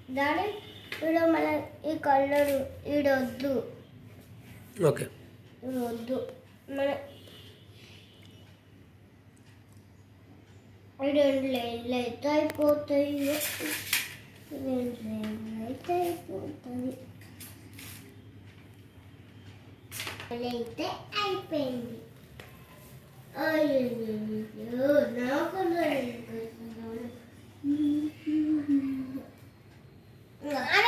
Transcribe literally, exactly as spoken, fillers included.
Daddy ఇక్కడ మన ఈ కలర్ ఈడొద్దు. ఓకే వద్దు మన రెండు లైన్లు అయితే అయిపోతాయి. రెండు లైన్లు అయితే అయిపోతుంది. అయితే అయిపోయింది. అయ్యో నాకు నాన్న